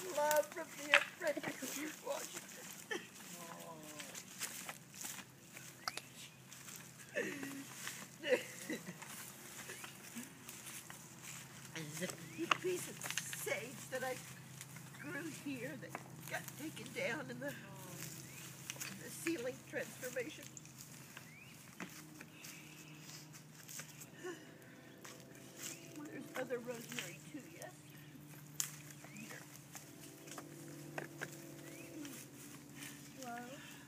love from the Apprentice of Washington. There's a piece of sage that I grew here that got taken down in the ceiling transformation. There's other rosemary too, yes? Here. Wow.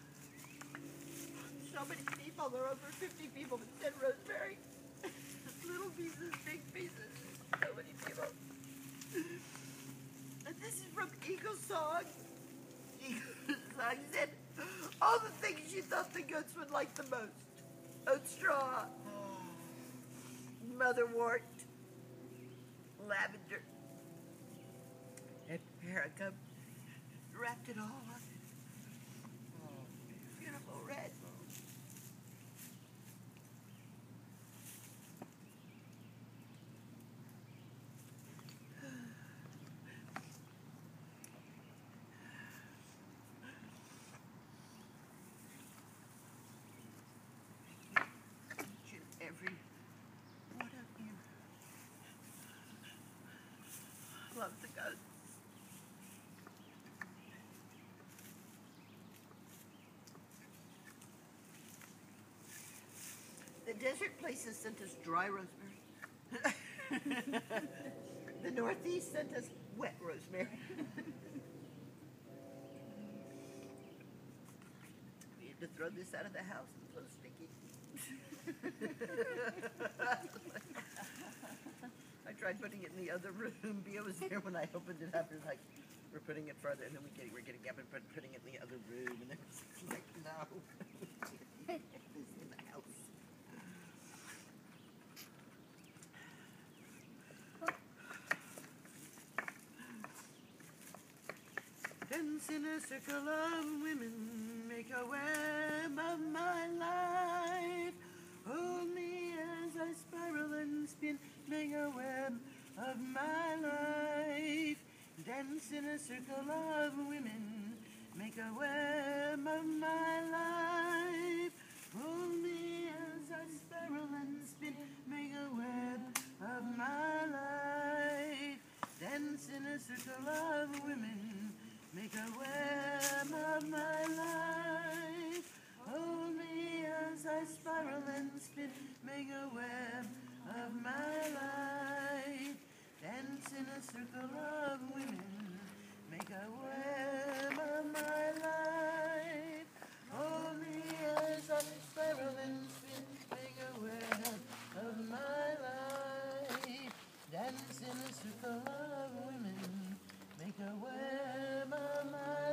So many people, there are over 50 people that said rosemary. Little pieces, big pieces, so many people. And this is from Eagle Song. Eagle Song said, all the things you thought the goats would like the most. Oat straw, motherwort, lavender, and perica. Wrapped it all up. Beautiful red. Every one of you loves the goats. The desert places sent us dry rosemary. The Northeast sent us wet rosemary. We had to throw this out of the house. It's so sticky. I tried putting it in the other room. Bia was there when I opened it up. It was like, we're putting it further, and then we're getting up and putting it in the other room, and it was like, no. It's in the house. Dance in a circle of women, make a web of my life. Hold me as I spiral and spin, make a web of my life. Dance in a circle of women, make a web of my life. Hold me as I spiral and spin, make a web of my life. Dance in a circle of women, make a web of my life. Hold me as I spiral and spin, make a web of my life. Dance in a circle of women, make a web of my life. Hold me as I spiral and spin, make a web of my life. Dance in a circle of women, make a web of my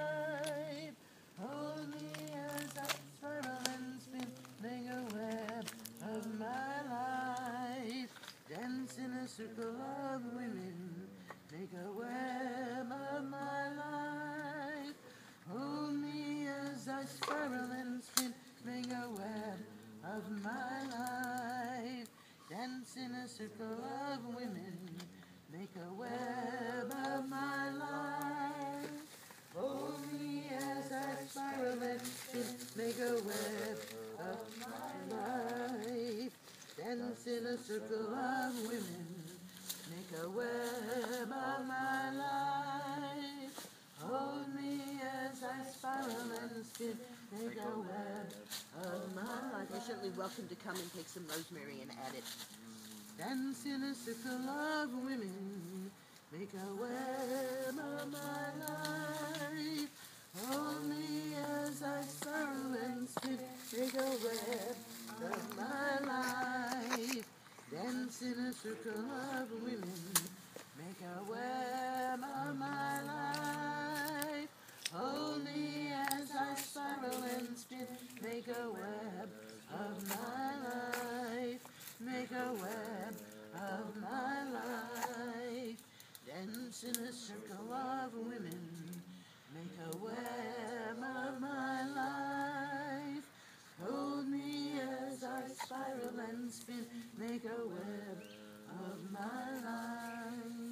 life. Hold me as I spiral and spin, make a web of my life. Dance in a circle of women, make a web of my life. Hold me as I spiral and spin, make a web of my life. Dance in a circle of women, make a web of my life. Hold me as I spiral and spin, make a web of my life. Dance in a circle of women, make a web of my life. Hold me as I spiral and spin, make a web of my life. You're certainly welcome to come and take some rosemary and add it. Dance in a circle of women, make a web of my life. Hold me as I spiral and spin, make a web of my life. Dance in a circle of women, make a web of my life. Hold me as I spiral and spin, make a web of my life. Make a web of my life. Dance in a circle of women, make a web of my life. Hold me as I spiral and spin, make a web of my life.